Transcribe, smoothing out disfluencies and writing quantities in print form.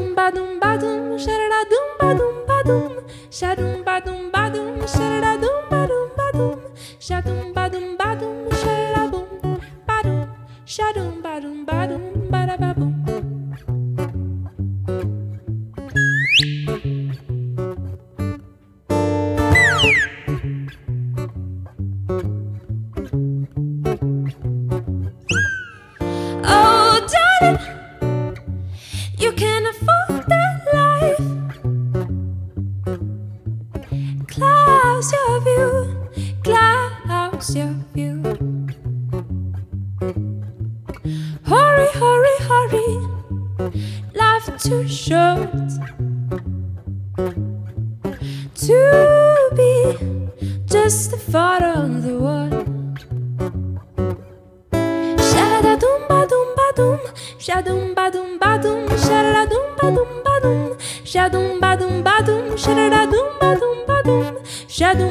Shadoom badum badum, shadadum badum badum, shadoom badum badum, shadadum badum badum, shadoom badum badum, shadabum badum, shadoom badum badum, badababum. Oh, darling, you can afford that life. Clouds your view, clouds your view. Hurry, hurry, hurry, life too short to be just a thought on the wall. Shadadum badum badum, shadum badum badum, shadadum badum badum, shadum badum badum, shadadum badum badum, shadum